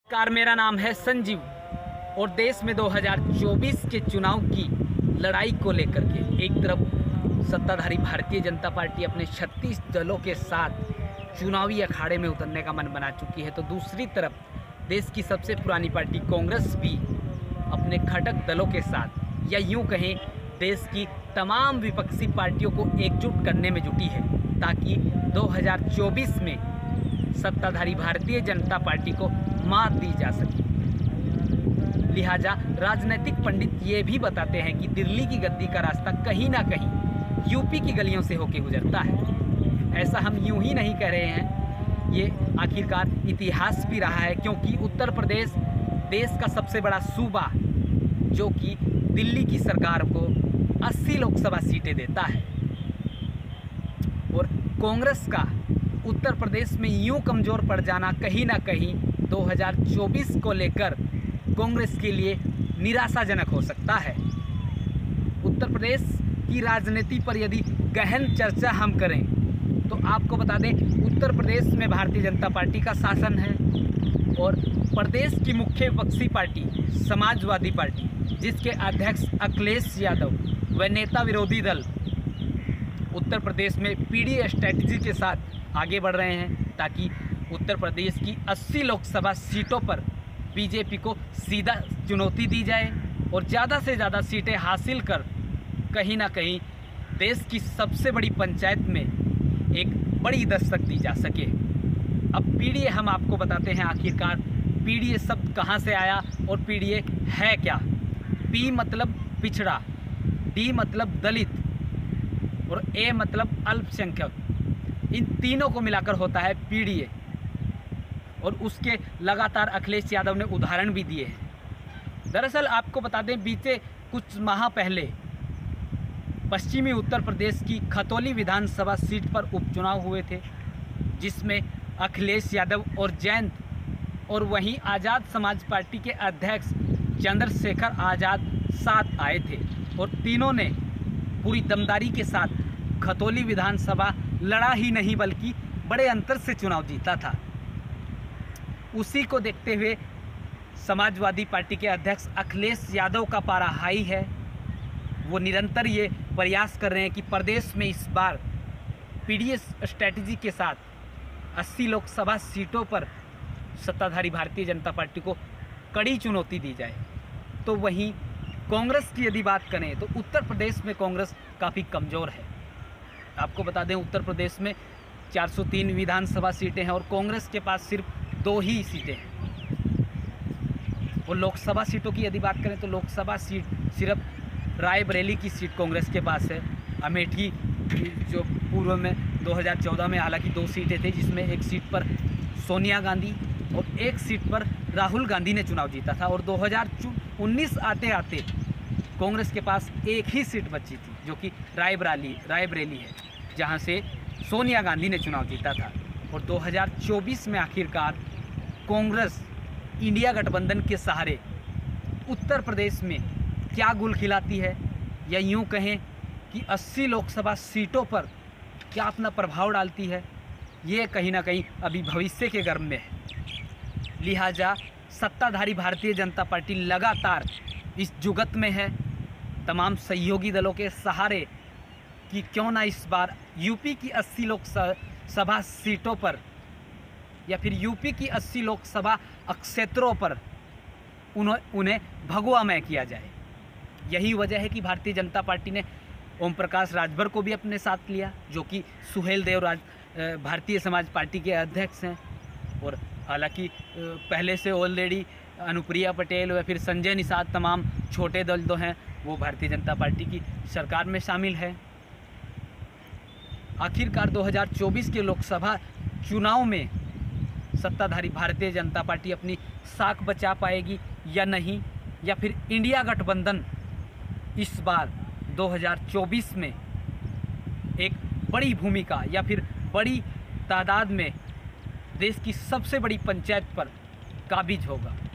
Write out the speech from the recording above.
Car मेरा नाम है संजीव और देश में 2024 के चुनाव की लड़ाई को लेकर के एक तरफ सत्ताधारी भारतीय जनता पार्टी अपने 36 दलों के साथ चुनावी अखाड़े में उतरने का मन बना चुकी है, तो दूसरी तरफ देश की सबसे पुरानी पार्टी कांग्रेस भी अपने घटक दलों के साथ या यूं कहें देश की तमाम विपक्षी पार्टियों को एकजुट करने में जुटी है ताकि 2024 में सत्ताधारी भारतीय जनता पार्टी को मात दी जा सके। लिहाजा राजनीतिक पंडित ये भी बताते हैं कि दिल्ली की गद्दी का रास्ता कहीं ना कहीं यूपी की गलियों से होकर गुजरता है। ऐसा हम यूं ही नहीं कह रहे हैं, ये आखिरकार इतिहास भी रहा है, क्योंकि उत्तर प्रदेश देश का सबसे बड़ा सूबा जो कि दिल्ली की सरकार को 80 लोकसभा सीटें देता है और कांग्रेस का उत्तर प्रदेश में यूं कमज़ोर पड़ जाना कहीं ना कहीं 2024 को लेकर कांग्रेस के लिए निराशाजनक हो सकता है। उत्तर प्रदेश की राजनीति पर यदि गहन चर्चा हम करें तो आपको बता दें, उत्तर प्रदेश में भारतीय जनता पार्टी का शासन है और प्रदेश की मुख्य विपक्षी पार्टी समाजवादी पार्टी, जिसके अध्यक्ष अखिलेश यादव व नेता विरोधी दल उत्तर प्रदेश में पीडी स्ट्रैटेजी के साथ आगे बढ़ रहे हैं ताकि उत्तर प्रदेश की 80 लोकसभा सीटों पर बीजेपी को सीधा चुनौती दी जाए और ज़्यादा से ज़्यादा सीटें हासिल कर कहीं ना कहीं देश की सबसे बड़ी पंचायत में एक बड़ी दस्तक दी जा सके। अब पीडीए हम आपको बताते हैं आखिरकार पीडीए शब्द कहाँ से आया और पीडीए है क्या। पी मतलब पिछड़ा, डी मतलब दलित और ए मतलब अल्पसंख्यक, इन तीनों को मिलाकर होता है पीडीए और उसके लगातार अखिलेश यादव ने उदाहरण भी दिए हैं। दरअसल आपको बता दें, बीते कुछ माह पहले पश्चिमी उत्तर प्रदेश की खतौली विधानसभा सीट पर उपचुनाव हुए थे, जिसमें अखिलेश यादव और जयंत और वहीं आज़ाद समाज पार्टी के अध्यक्ष चंद्रशेखर आज़ाद साथ आए थे और तीनों ने पूरी दमदारी के साथ खतौली विधानसभा लड़ा ही नहीं बल्कि बड़े अंतर से चुनाव जीता था। उसी को देखते हुए समाजवादी पार्टी के अध्यक्ष अखिलेश यादव का पारा हाई है। वो निरंतर ये प्रयास कर रहे हैं कि प्रदेश में इस बार पीडीए स्ट्रैटेजी के साथ 80 लोकसभा सीटों पर सत्ताधारी भारतीय जनता पार्टी को कड़ी चुनौती दी जाए। तो वहीं कांग्रेस की यदि बात करें तो उत्तर प्रदेश में कांग्रेस काफ़ी कमज़ोर है। आपको बता दें, उत्तर प्रदेश में 403 विधानसभा सीटें हैं और कांग्रेस के पास सिर्फ 2 ही सीटें हैं। और लोकसभा सीटों की यदि बात करें तो लोकसभा सीट सिर्फ रायबरेली की सीट कांग्रेस के पास है। अमेठी जो पूर्व में 2014 में हालांकि 2 सीटें थी, जिसमें एक सीट पर सोनिया गांधी और एक सीट पर राहुल गांधी ने चुनाव जीता था और 2019 आते आते कांग्रेस के पास एक ही सीट बची थी जो कि रायबरेली है, जहां से सोनिया गांधी ने चुनाव जीता था। और 2024 में आखिरकार कांग्रेस इंडिया गठबंधन के सहारे उत्तर प्रदेश में क्या गुल खिलाती है या यूं कहें कि 80 लोकसभा सीटों पर क्या अपना प्रभाव डालती है, ये कहीं ना कहीं अभी भविष्य के गर्भ में है। लिहाजा सत्ताधारी भारतीय जनता पार्टी लगातार इस जुगत में है तमाम सहयोगी दलों के सहारे कि क्यों ना इस बार यूपी की 80 लोकसभा सीटों पर या फिर यूपी की 80 लोकसभा क्षेत्रों पर उन्हें भगवामय किया जाए। यही वजह है कि भारतीय जनता पार्टी ने ओम प्रकाश राजभर को भी अपने साथ लिया, जो कि सुहेल देव भारतीय समाज पार्टी के अध्यक्ष हैं। और हालांकि पहले से ऑलरेडी अनुप्रिया पटेल या फिर संजय निषाद, तमाम छोटे दल जो हैं वो भारतीय जनता पार्टी की सरकार में शामिल है। आखिरकार 2024 के लोकसभा चुनाव में सत्ताधारी भारतीय जनता पार्टी अपनी साख बचा पाएगी या नहीं, या फिर इंडिया गठबंधन इस बार 2024 में एक बड़ी भूमिका या फिर बड़ी तादाद में देश की सबसे बड़ी पंचायत पर काबिज होगा।